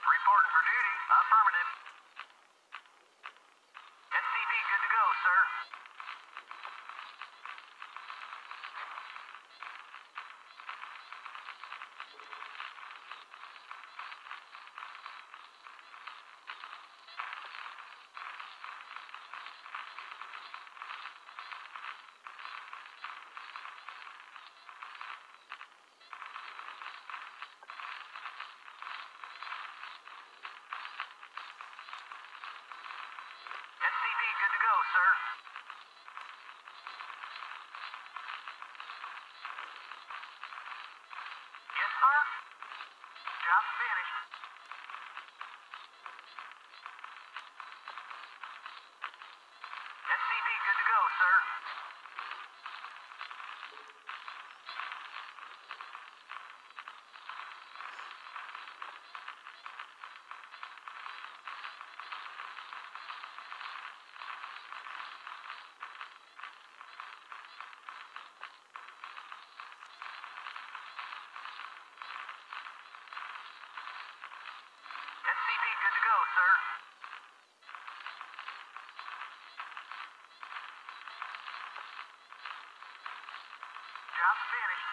Reporting for duty. Affirmative. SCV good to go, sir. SCV good to go, sir. Yes, sir. Job's finished. SCV good to go, sir. SCV good to go, sir. Job's finished.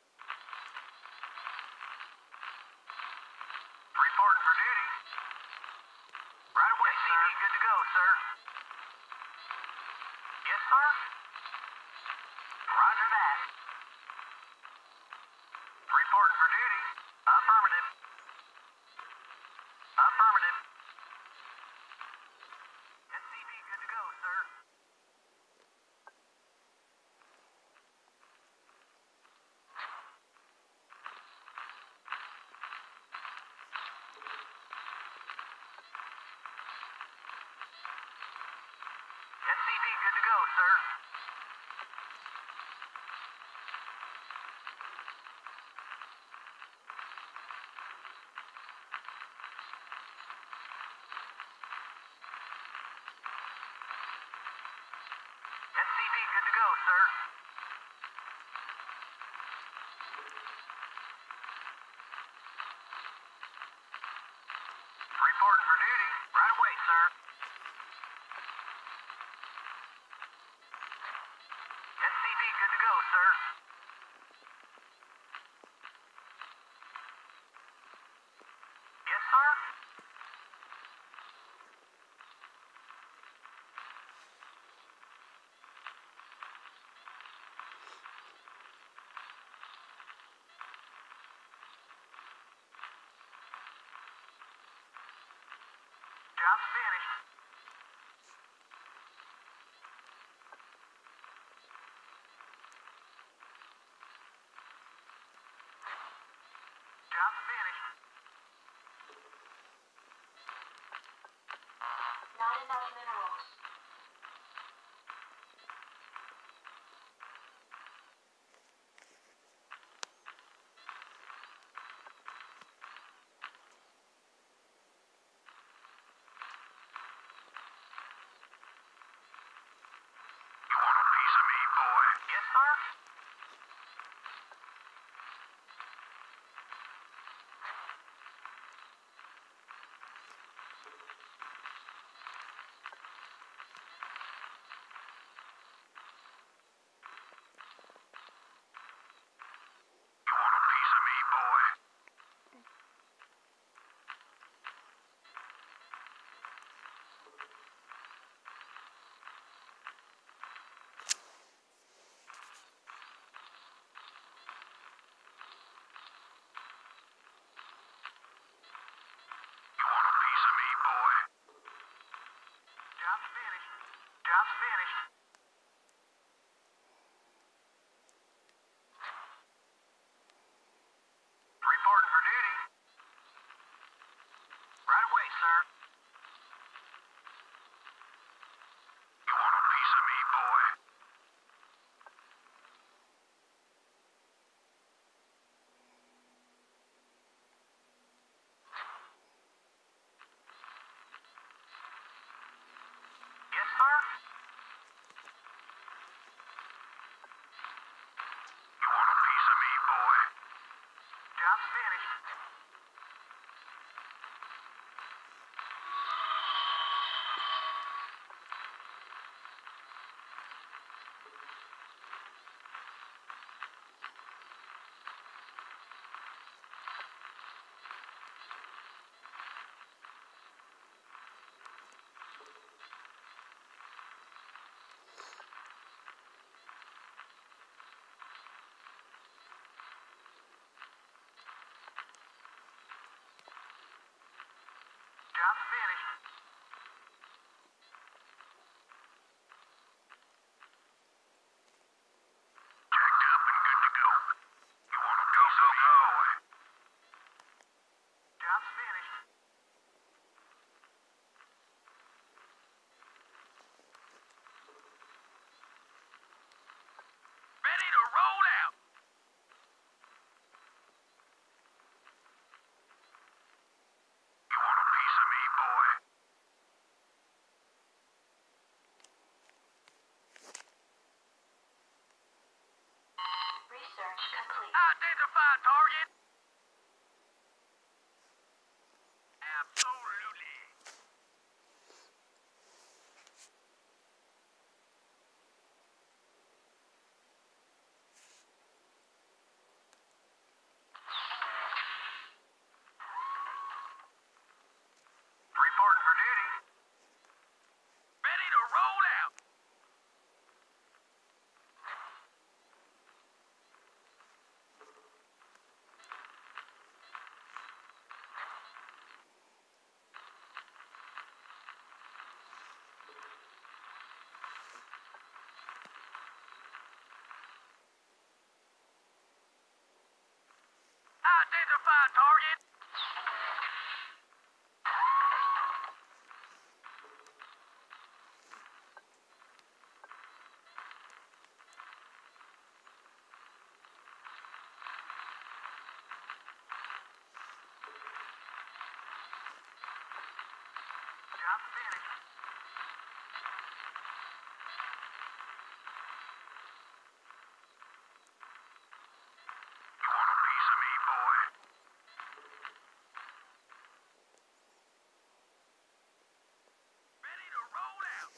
Reporting for duty. Right away, SCV sir. Good to go, sir. Yes, sir. Roger that. Reporting for duty. Affirmative. Affirmative. SCV good to go, sir. SCV good to go, sir. SCV good to go, sir. Reporting for duty. Right away, sir. SCV good to go, sir. Yes, sir. Job's finished. Job's finished. Not enough minerals. You want a piece of me, boy? Yes, sir. You want a piece of me, boy? You want a piece of me, boy? Job's finished. Job's finished. Reporting for duty. Right away, sir. You want a piece of me, boy? Yes, sir. You want a piece of me, boy? Job's finished. complete. Identify target. Absolutely. Reporting for duty. Ready to roll out. Identify target. Job finished. You want a piece of me, boy? Ready to roll out.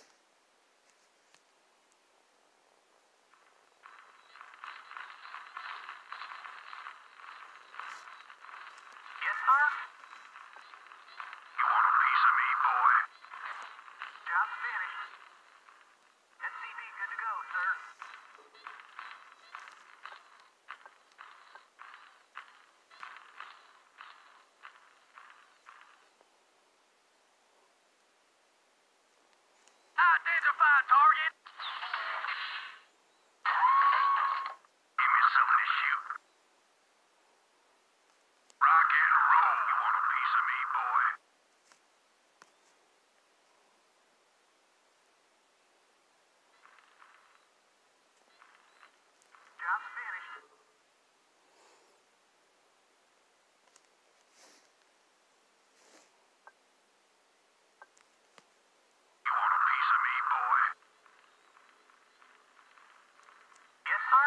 Yes, sir? You want a piece of me, boy? Job finished. SCV good to go, sir. Identify target. Give me something to shoot. Rock and roll. You want a piece of me, boy? Job finished. You want a piece of me, boy? Yes, sir?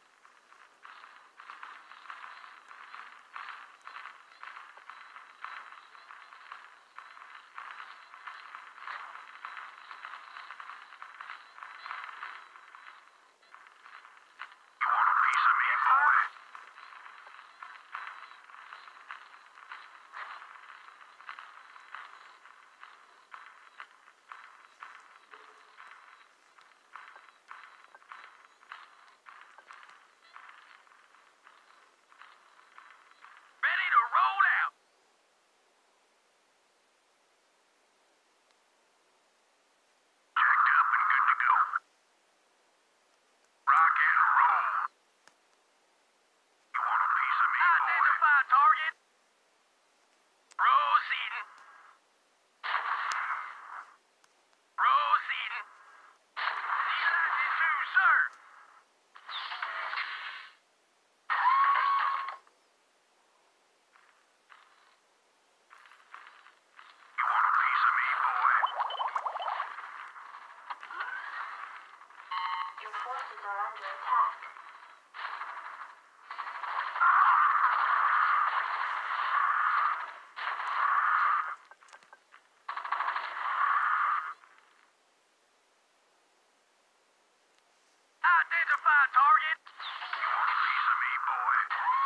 You want a piece of me, boy? Ready to roll out. Jacked up and good to go. Rock and roll. You want a piece of me, boy? Identify target. Proceeding. Proceeding. Elected to, sir. You want a piece of me, boy? Your forces are under attack. Identify target. You want a piece of me, boy?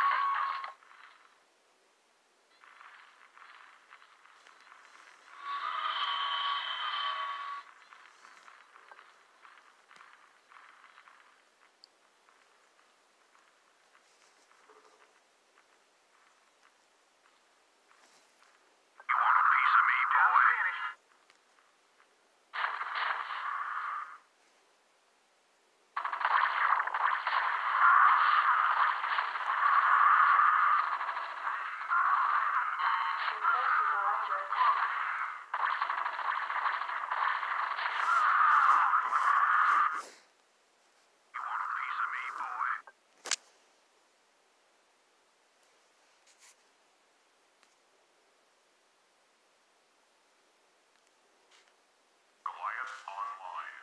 You want a piece of me, boy? Your forces are under attack. You want a piece of me, boy? Goliath online.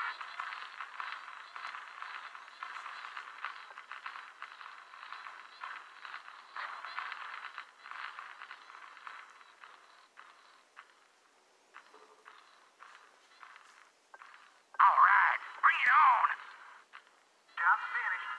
All right, bring it on. Job's finished.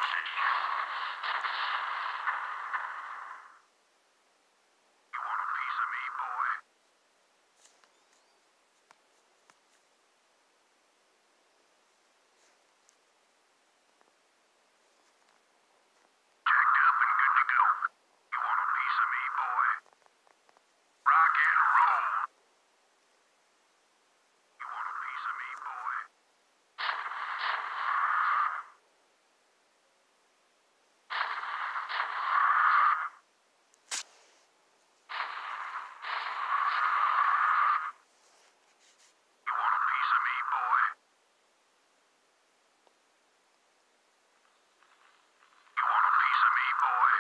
You want a piece of me, boy? Jacked up and good to go. You want a piece of me, boy? Rock and roll. You want a piece of me, boy? You want a piece of me, boy? You want a piece of me, boy?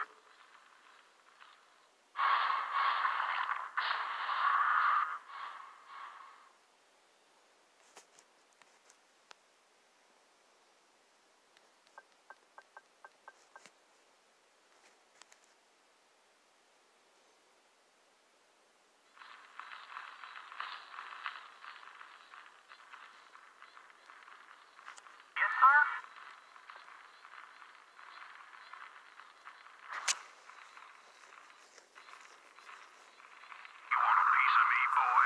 Yes, sir? You want a piece of me, boy?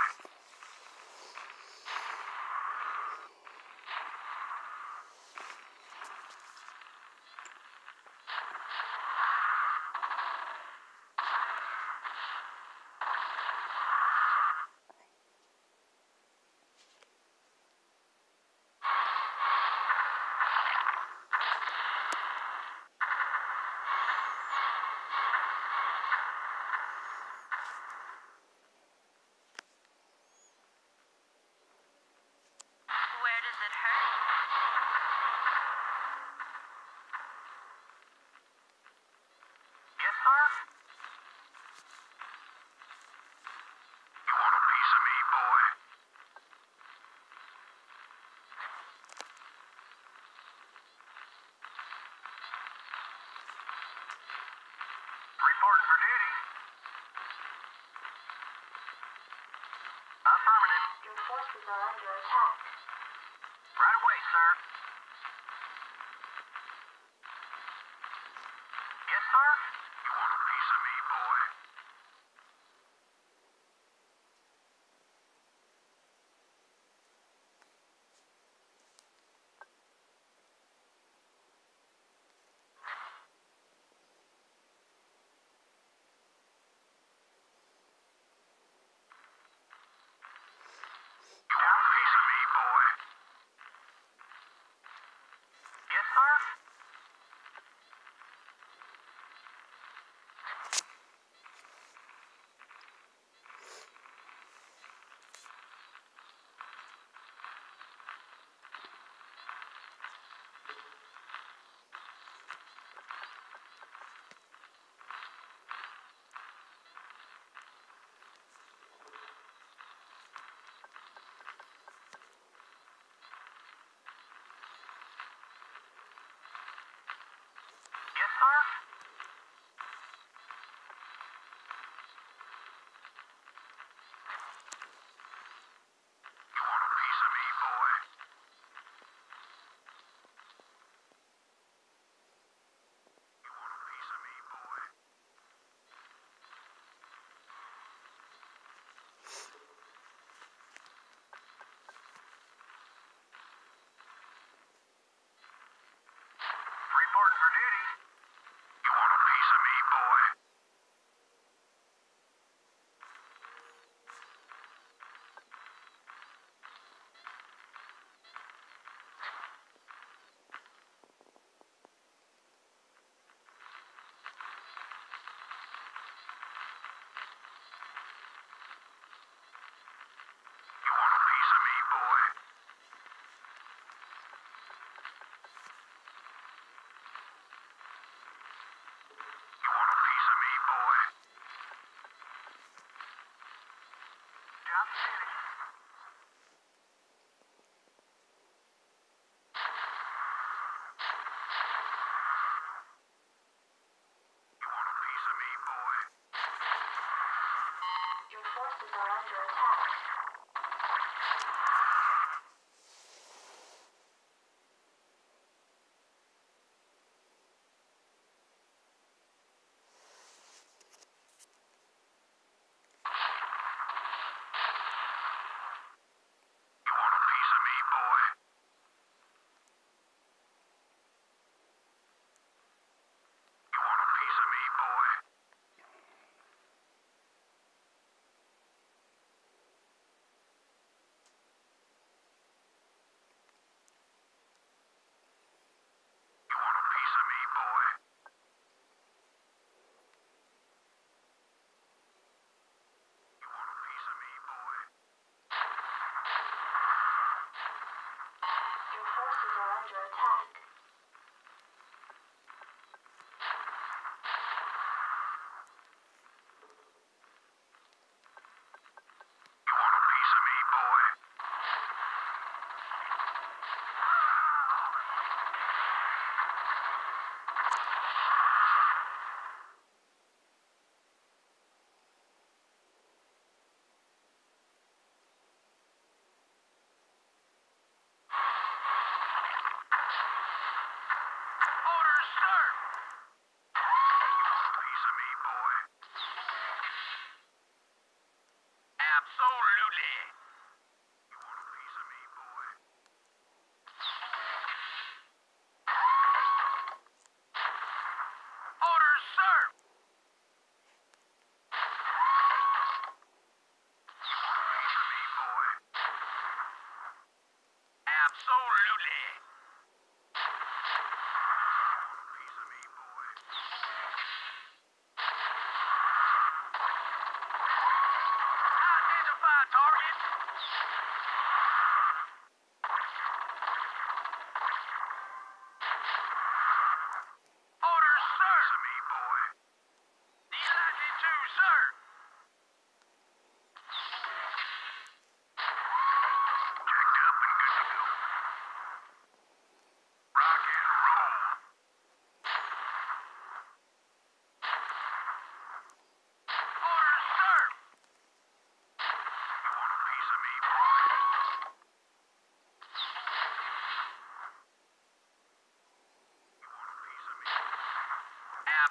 Where does it hurt? Yes, sir? You want a piece of me, boy? Reporting for duty. Affirmative. Your forces are under attack. Right away, sir. Yes, sir? You want a piece of me, boy?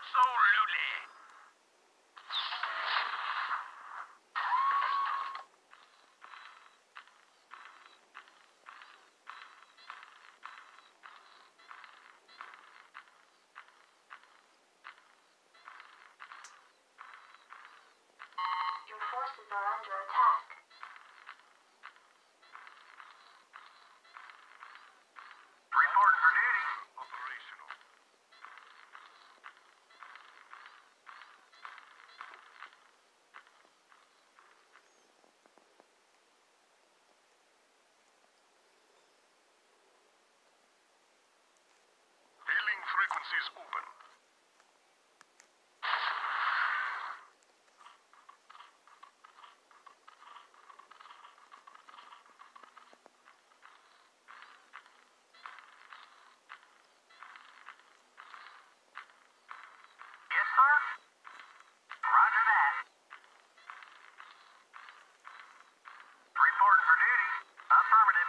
Absolutely. Your forces are under attack. Reporting for duty. Operational. Hailing frequencies open. Yes, sir. Roger that. Reporting for duty. Affirmative.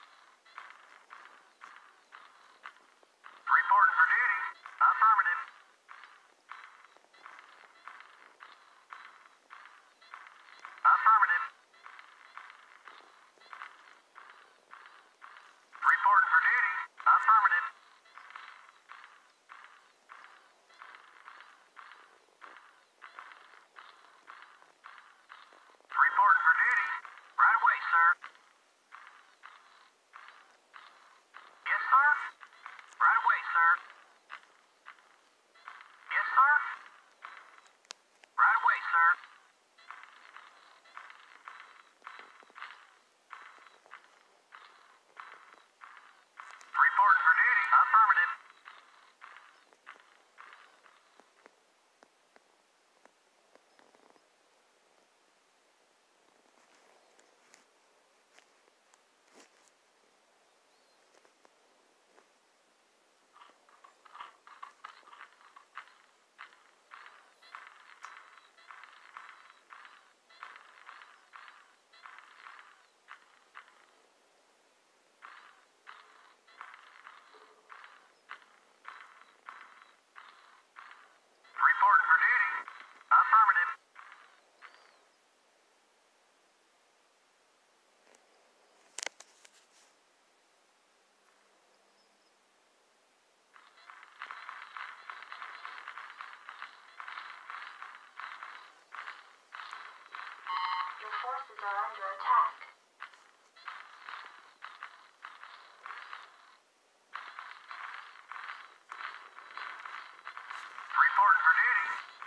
Reporting for duty. Affirmative. Affirmative. Reporting for duty. Affirmative. Reporting for duty. Right away, sir. Yes, sir. Right away, sir. Yes, sir. Right away, sir. Reporting for duty. Affirmative. Reporting for duty. Affirmative. Your forces are under attack. Reporting for duty.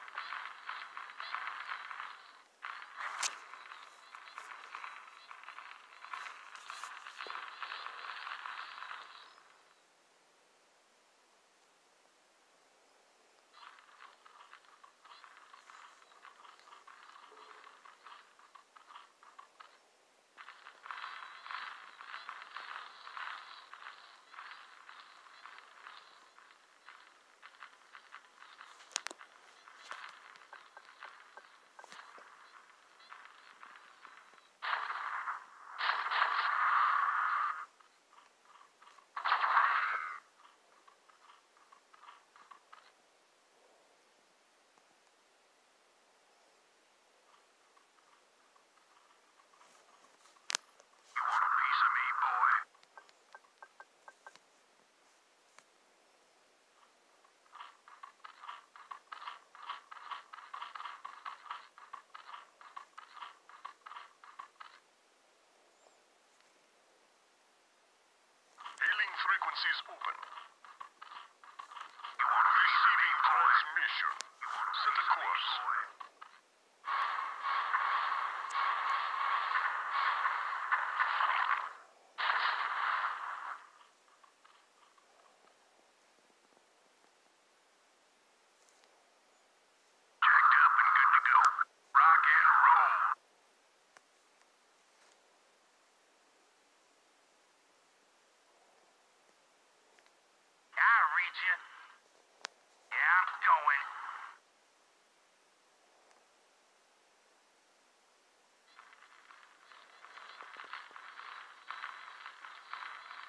You want a piece of me, boy? Hailing frequencies open. You want receiving transmission. Set a course. Jacked up and good to go. Rock and roll. I read you. Yeah, I'm going.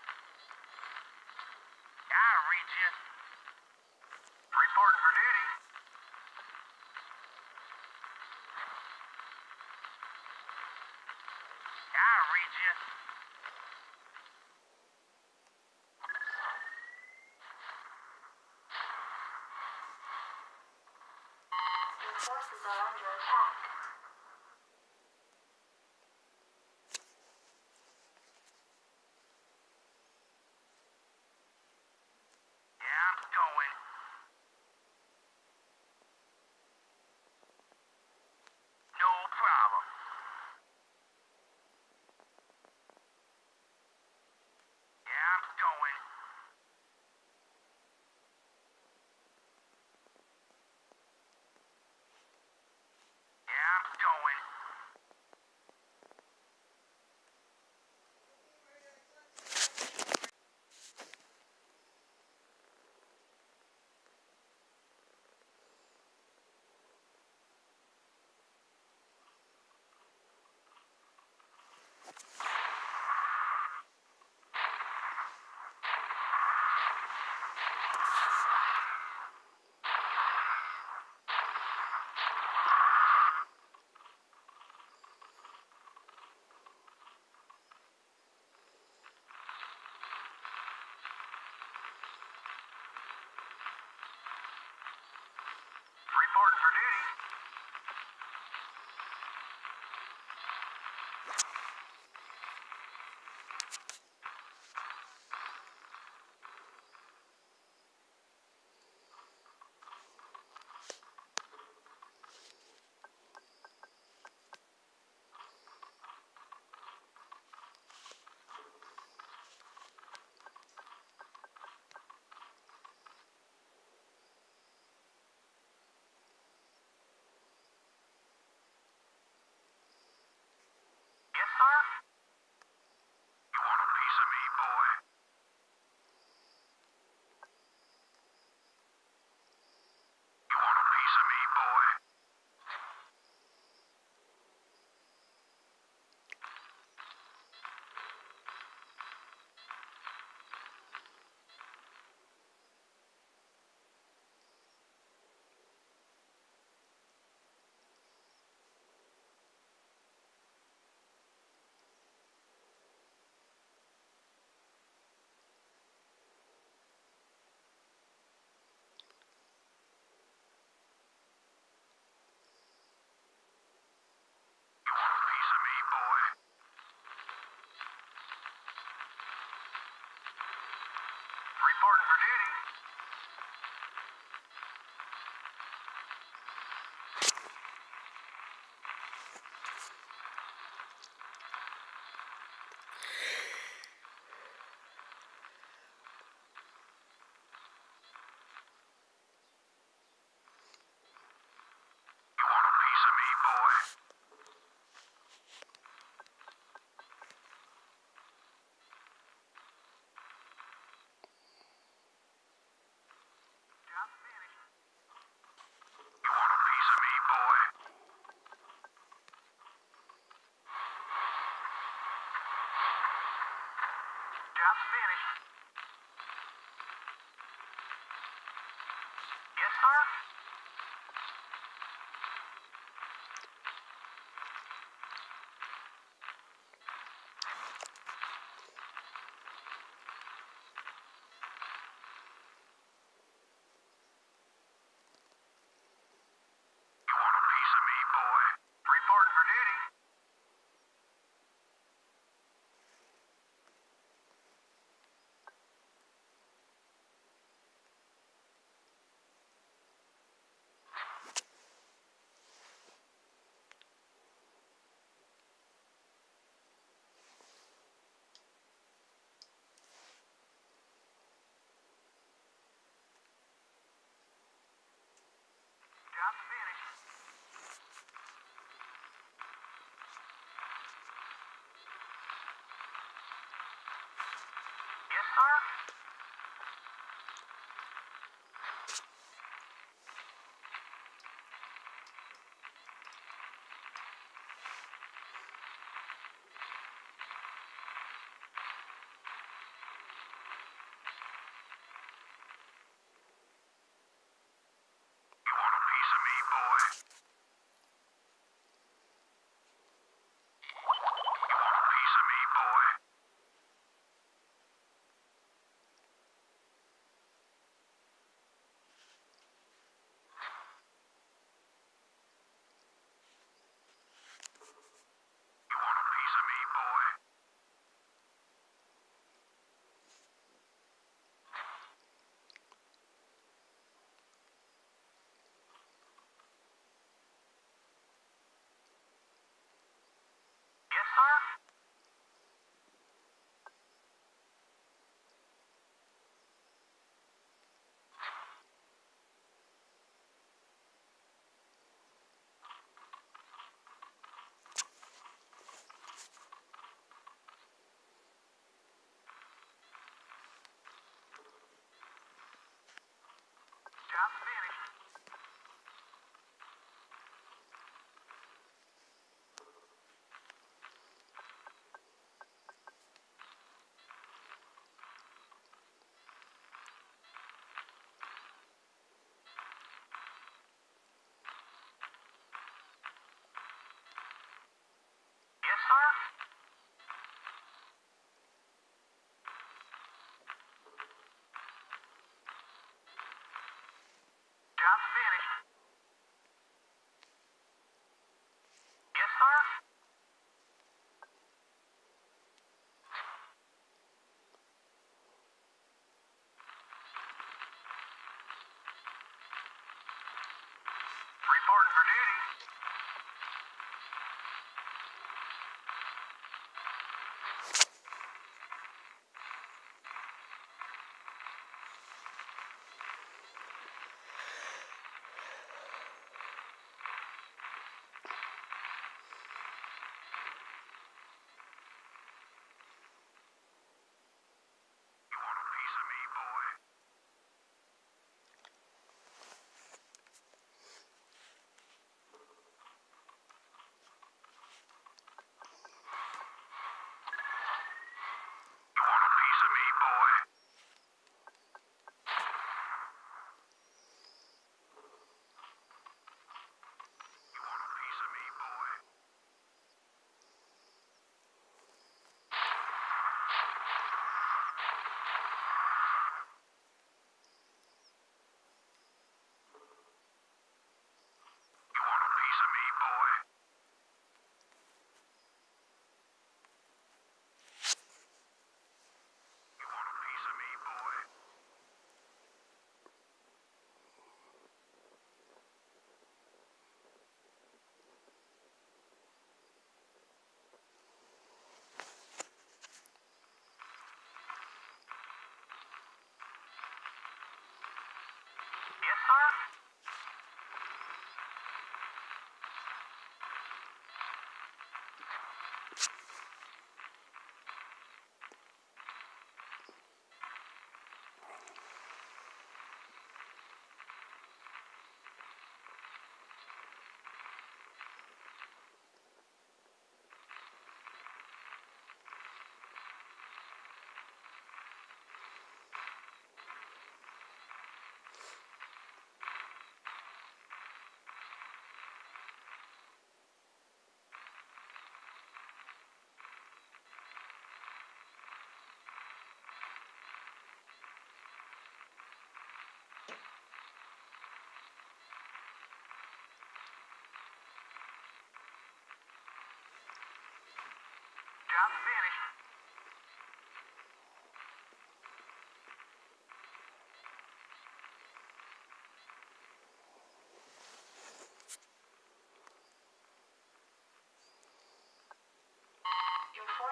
I read you. Reporting for duty. need you. Your forces are under attack. Yeah, I'm going. No problem. Yeah, I'm going. Yeah, I'm going. Reporting for duty. Yes, sir? You want a piece of me, boy? You want a piece of me, boy? You want a piece of me, boy? Reporting for duty. You want a piece of me, boy?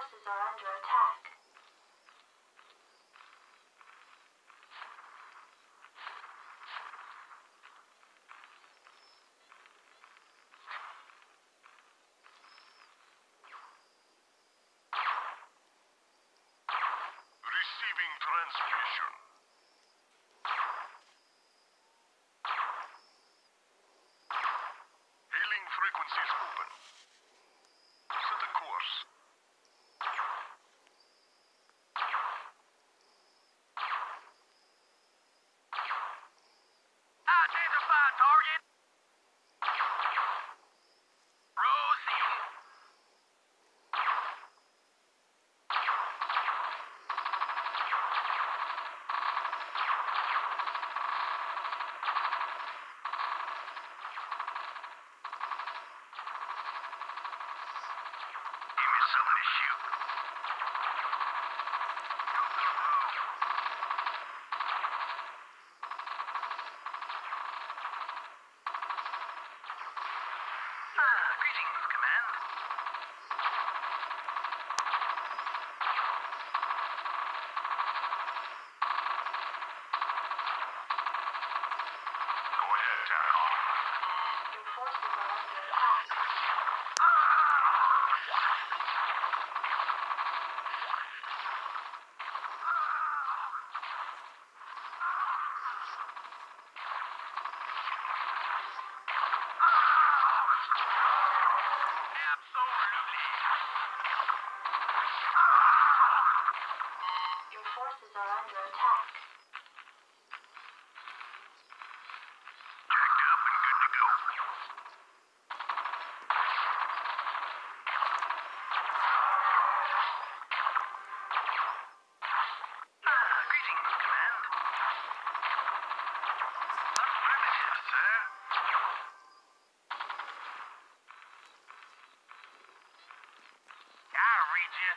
forces are under attack. Receiving transmission. Hailing frequencies open. Set a course. Identify target. Proceed. Give me something to shoot. Go, go, go. Greetings, Command. Go ahead, Terran. Your forces are under attack. Absolutely. Your forces are under attack. Jacked up and good to go. Greetings, Command. Affirmative, sir. I read you.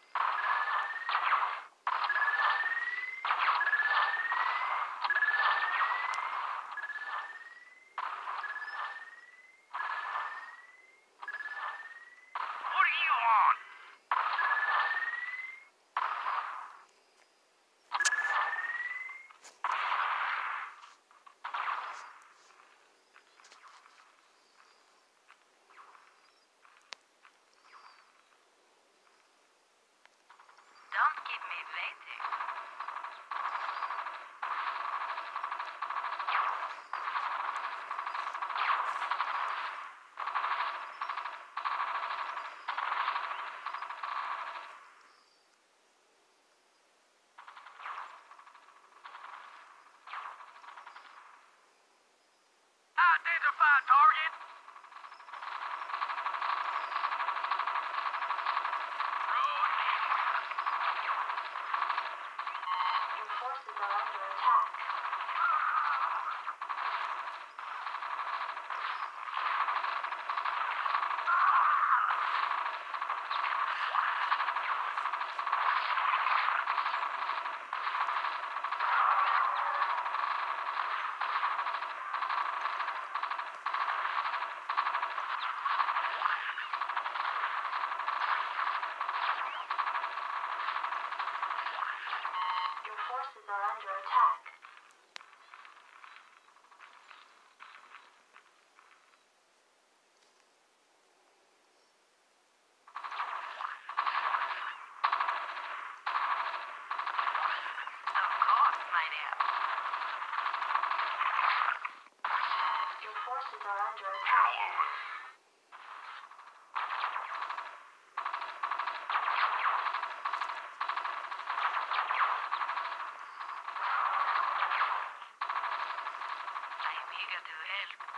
What do you want? Don't keep me waiting. Identify target. Proceed. Your forces are under attack. Your forces are under attack. Of course, my dear. Your forces are under attack. I'm eager to help.